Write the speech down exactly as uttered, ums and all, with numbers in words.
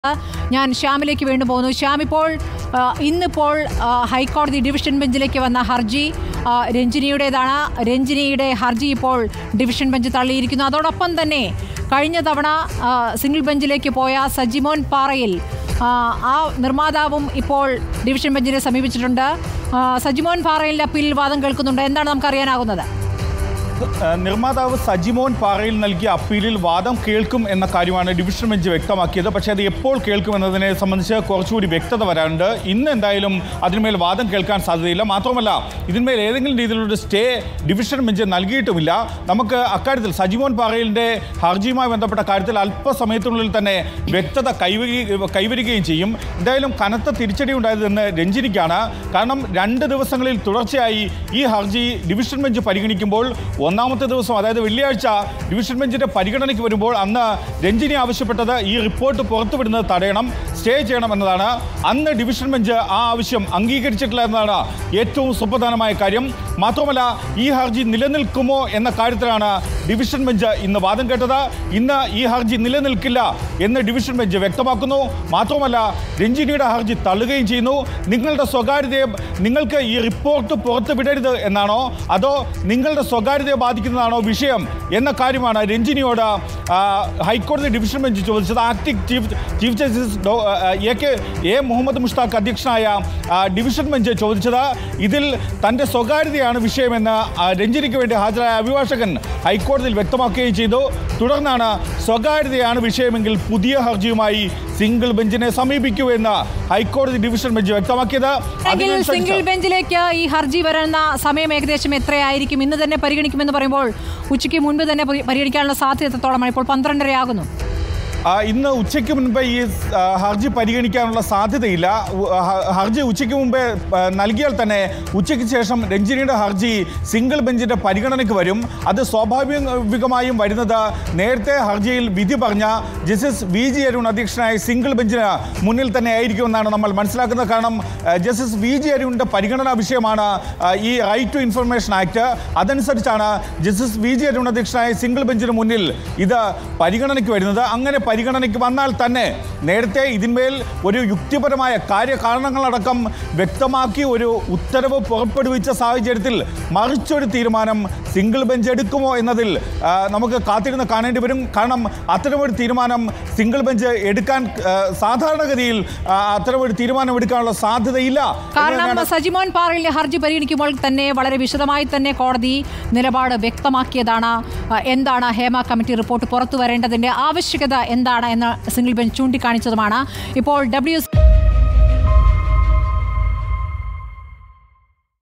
ഞാൻ ശ്യാമിലേക്ക് വീണ്ടും പോകുന്നു. ശ്യാം, ഇപ്പോൾ ഇന്നിപ്പോൾ ഹൈക്കോടതി ഡിവിഷൻ ബെഞ്ചിലേക്ക് വന്ന ഹർജി രഞ്ജിനിയുടേതാണ്. രഞ്ജിനിയുടെ ഹർജി ഇപ്പോൾ ഡിവിഷൻ ബെഞ്ച് തള്ളിയിരിക്കുന്നു. അതോടൊപ്പം തന്നെ കഴിഞ്ഞ തവണ സിംഗിൾ ബെഞ്ചിലേക്ക് പോയ സജിമോൻ പാറയിൽ ആ നിർമ്മാതാവും ഇപ്പോൾ ഡിവിഷൻ ബെഞ്ചിനെ സമീപിച്ചിട്ടുണ്ട്. സജിമോൻ പാറയിലെ അപ്പീൽ വാദം കേൾക്കുന്നുണ്ട്. എന്താണ് നമുക്കറിയാനാകുന്നത്? നിർമ്മാതാവ് സജിമോൻ പാറയിൽ നൽകിയ അപ്പീലിൽ വാദം കേൾക്കും എന്ന കാര്യമാണ് ഡിവിഷൻ ബെഞ്ച് വ്യക്തമാക്കിയത്. പക്ഷേ അത് എപ്പോൾ കേൾക്കുമെന്നതിനെ സംബന്ധിച്ച് കുറച്ചുകൂടി വ്യക്തത വരാനുണ്ട്. ഇന്ന് എന്തായാലും അതിന്മേൽ വാദം കേൾക്കാൻ സാധ്യതയില്ല. മാത്രമല്ല, ഇതിന്മേൽ ഏതെങ്കിലും രീതിയിലുള്ള സ്റ്റേ ഡിവിഷൻ ബെഞ്ച് നൽകിയിട്ടുമില്ല. നമുക്ക് അക്കാര്യത്തിൽ സജിമോൻ പാറയിലിൻ്റെ ഹർജിയുമായി ബന്ധപ്പെട്ട കാര്യത്തിൽ അല്പസമയത്തിനുള്ളിൽ തന്നെ വ്യക്തത കൈവരി കൈവരികയും ചെയ്യും. എന്തായാലും കനത്ത തിരിച്ചടി ഉണ്ടായതെന്ന് രഞ്ജിനിക്കാണ്. കാരണം രണ്ട് ദിവസങ്ങളിൽ തുടർച്ചയായി ഈ ഹർജി ഡിവിഷൻ ബെഞ്ച് പരിഗണിക്കുമ്പോൾ ഒന്നാമത്തെ ദിവസം, അതായത് വെള്ളിയാഴ്ച ഡിവിഷൻ ബെഞ്ചിൻ്റെ പരിഗണനയ്ക്ക് വരുമ്പോൾ അന്ന് രഞ്ജിനി ആവശ്യപ്പെട്ടത് ഈ റിപ്പോർട്ട് പുറത്തുവിടുന്നത് തടയണം, സ്റ്റേ ചെയ്യണം എന്നതാണ്. അന്ന് ഡിവിഷൻ ബെഞ്ച് ആ ആവശ്യം അംഗീകരിച്ചിട്ടില്ല എന്നതാണ് ഏറ്റവും സുപ്രധാനമായ കാര്യം. മാത്രമല്ല, ഈ ഹർജി നിലനിൽക്കുമോ എന്ന കാര്യത്തിലാണ് ഡിവിഷൻ ബെഞ്ച് ഇന്ന് വാദം കേട്ടത്. ഇന്ന് ഈ ഹർജി നിലനിൽക്കില്ല എന്ന് ഡിവിഷൻ ബെഞ്ച് വ്യക്തമാക്കുന്നു. മാത്രമല്ല, രഞ്ജിനിയുടെ ഹർജി തള്ളുകയും ചെയ്യുന്നു. നിങ്ങളുടെ സ്വകാര്യതയെ, നിങ്ങൾക്ക് ഈ റിപ്പോർട്ട് പുറത്തു വിടരുത് എന്നാണോ അതോ നിങ്ങളുടെ സ്വകാര്യതയെ ബാധിക്കുന്നതാണോ വിഷയം എന്ന കാര്യമാണ് രഞ്ജിനിയോട് ഹൈക്കോടതി ഡിവിഷൻ ബെഞ്ച് ചോദിച്ചത്. Acting chief chief justice A K A Muhammad Mushtaq അധ്യക്ഷനായ ഡിവിഷൻ ബെഞ്ച് ചോദിച്ചത്. ഇതിൽ തൻ്റെ സ്വകാര്യതയാണ് വിഷയമെന്ന് രഞ്ജിനിക്ക് വേണ്ടി ഹാജരായ അഭിഭാഷകൻ ഹൈക്കോടതിയിൽ വ്യക്തമാക്കുകയും ചെയ്തു. തുടർന്നാണ് സ്വകാര്യതയാണ് വിഷയമെങ്കിൽ പുതിയ ഹർജിയുമായി സിംഗിൾ ബെഞ്ചിനെ സമീപിക്കൂ എന്ന് ഹൈക്കോടതി ഡിവിഷൻ ബെഞ്ച് വ്യക്തമാക്കിയത്. സിംഗിൾ ബെഞ്ചിലേക്ക് ഈ ഹർജി വരുന്ന സമയം ഏകദേശം എത്രയായിരിക്കും? ഇന്ന് തന്നെ പരിഗണിക്കുമെന്ന് പറയുമ്പോൾ ഉച്ചയ്ക്ക് മുൻപ് തന്നെ പരിഗണിക്കാനുള്ള സാധ്യത എത്രത്തോളമാണ്? ഇപ്പോൾ പന്ത്രണ്ടരയാകുന്നു. ഇന്ന് ഉച്ചയ്ക്ക് മുൻപ് ഈ ഹർജി പരിഗണിക്കാനുള്ള സാധ്യതയില്ല. ഹർജി ഉച്ചയ്ക്ക് മുമ്പേ നൽകിയാൽ തന്നെ ഉച്ചയ്ക്ക് ശേഷം രഞ്ജിനിയുടെ ഹർജി സിംഗിൾ ബെഞ്ചിൻ്റെ പരിഗണനയ്ക്ക് വരും. അത് സ്വാഭാവികമായും വരുന്നത് നേരത്തെ ഹർജിയിൽ വിധി പറഞ്ഞ ജസ്റ്റിസ് വി ജി അരുൺ അധ്യക്ഷനായ സിംഗിൾ ബെഞ്ചിന് മുന്നിൽ തന്നെ ആയിരിക്കുമെന്നാണ് നമ്മൾ മനസ്സിലാക്കുന്നത്. കാരണം ജസ്റ്റിസ് വി ജി അരുണിൻ്റെ പരിഗണനാ വിഷയമാണ് ഈ റൈറ്റ് ടു ഇൻഫർമേഷൻ ആക്ട്. അതനുസരിച്ചാണ് ജസ്റ്റിസ് വി ജി അരുൺ അധ്യക്ഷനായ സിംഗിൾ ബെഞ്ചിന് മുന്നിൽ ഇത് പരിഗണനയ്ക്ക് വരുന്നത്. അങ്ങനെ പരിഗണനയ്ക്ക് വന്നാൽ തന്നെ നേരത്തെ ഇതിന്മേൽ ഒരു യുക്തിപരമായ കാര്യകാരണങ്ങളടക്കം വ്യക്തമാക്കി ഒരു ഉത്തരവ് പുറപ്പെടുവിച്ച സാഹചര്യത്തിൽ മറിച്ചൊരു തീരുമാനം സിംഗിൾ ബെഞ്ച് എടുക്കുമോ എന്നതിൽ നമുക്ക് കാത്തിരുന്ന് കാണേണ്ടി വരും. കാരണം അത്തരമൊരു തീരുമാനം സിംഗിൾ ബെഞ്ച് എടുക്കാൻ സാധാരണഗതിയിൽ അത്തരമൊരു തീരുമാനം എടുക്കാനുള്ള സാധ്യതയില്ല. കാരണം സജിമോൻ പാറയിലെ ഹർജി പരിഗണിക്കുമ്പോൾ തന്നെ വളരെ വിശദമായി തന്നെ കോടതി നിലപാട് വ്യക്തമാക്കിയതാണ്. എന്താണ് ഹേമ കമ്മിറ്റി റിപ്പോർട്ട് പുറത്തു വരേണ്ടതിൻ്റെ ആവശ്യകത എന്താണ് എന്ന് സിംഗിൾ ബെഞ്ച് ചൂണ്ടിക്കാണിച്ചതുമാണ്. ഇപ്പോൾ ഡബ്ല്യു